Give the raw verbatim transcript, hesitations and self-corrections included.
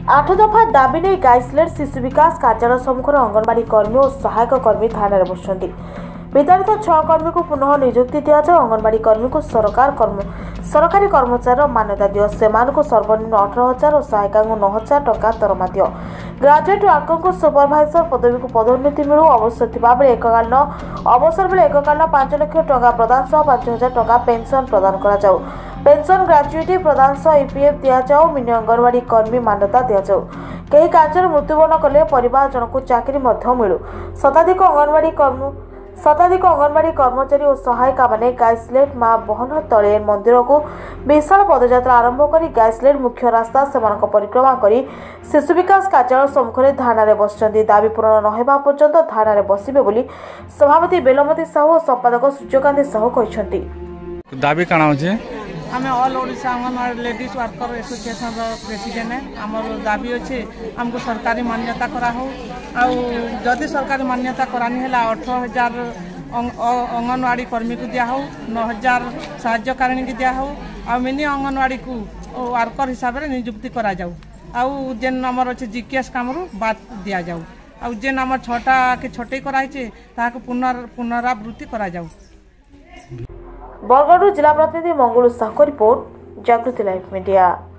आठ दफा दाबी नहीं गाइसलेट शिशु विकास कार्यालय सम्मुखर अंगनवाड़ी कर्मी और सहायक कर्मी थाना बसुंट विताड़ित छह कर्मी को पुनः नियुक्ति दि जाओ। अंगनवाड़ी कर्मी को सरकार कर्म सरकारी कर्मचारी मान्यता दियो। से सर्वनिम्न अठर हजार और सहायिका नौ हजार टका दरमा दियो। ग्राजुएट वर्कर को सुपरभाइजर पदवी को पदोन्नति मिलू। अवसर थिबा बेले एककालीन अवसर बेले एककालीन पांच लाख टका प्रदान सह पांच हजार टका पेंशन प्रदान करा जाऊ। पेंशन ग्राजुएटी प्रदान सह ईपीएफ दि जाओ। मिनी अंगनवाड़ी कर्मी मान्यता दि जाऊ। कई कार्य मृत्युवरण कले परिवार जनक चाकरी मिलू। शताधिक अंगनवाड़ी कर्म शताधिक अंगनवाड़ी कर्मचारी और सहायिका माने गाइसलेट मां बहन तले मंदिर को विशाल पदयात्रा आरंभ कर गाइसलेट मुख्य रास्ता से परिक्रमा कर शिशु विकास कार्यालय सम्मुखें धाना बसुंट। दाबी पूरण नहेबा पर्यंत धाना बसबे बोली सभापति बेलमती साहू और संपादक सूर्यकांत साहू कहते। दाबी काना होचे आम all Odisha anganwadi ladies worker association president है। आमर दाबी अच्छे आमको सरकारी मान्यता करा हो। जदि सरकारी मान्यता करानी है अठर हजार अंगनवाड़ी कर्मी को दिया हो। नौ हजार साहाय्यकारिणी को दिया हो। आ मिनी अंगनवाड़ी को वर्कर हिसाब से नियुक्ति करा जाऊ। आउ जेन आमर अच्छे जीकेएस काम बात दिया जाऊ। आउ जेन आमर छटा के छटे कराइछे ताको पुनर पुनरावृत्ति करा जाऊ। बरगढ़ जिला प्रतिनिधि Manglu Sahu report Jagriti live media.